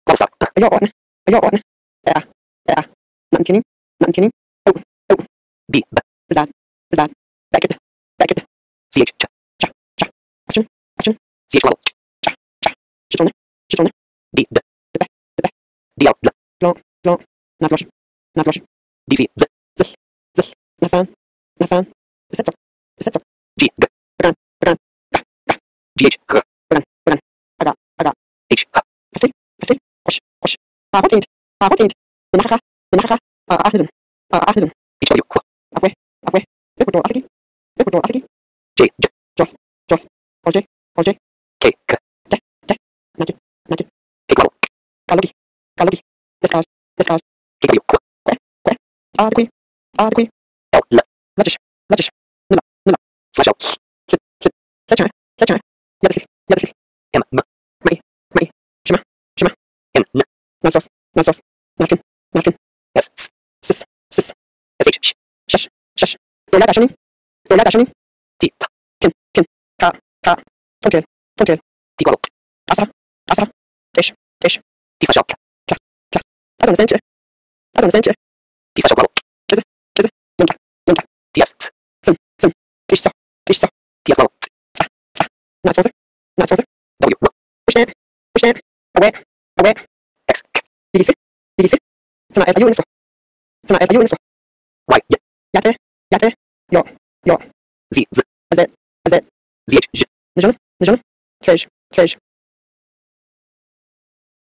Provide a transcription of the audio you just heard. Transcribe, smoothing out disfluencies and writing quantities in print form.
Ayon. Maintaining. Oh. B. Zad. Bracket. CH. Cha. Action. CH level. Shitone. D. The D. L. Long. Not losh. DC. Z. Nasan. Besetzer. G. G. Began. GH. G. Began. Aga. H. H. Pasi. Osh. Paarotint. Benacha. Ahizm. H. W. Q. Akwe. Lepudo Atiki. J. J. Joth. OJ. K. K. Naki. K. Level. Kalogi. Descarge. K. W. Q. Adequi. L. L. Lajish. Nilla. Slash L. Fletcher. Yadakil. M. M. Mai. Shima. N. N. Nansos. Nakin. S. Sis. SH. Shash. Rola Dashani. T. Tin. Ka. Tonkel. T. Level. Asra. Tish. T. Slash L. Kla. Adon Saint Pierre. T. Slash L. Level. Kize. Nunta. T. S. Sim. Fischzo. T. S. Level. Sa. Natsoze. W. Pushnet. Aware. X. K. BBC. Sana FIU info. Y. Y. Yate. Yo. Z. Z. Z. ZH. J. Nijon. Cage.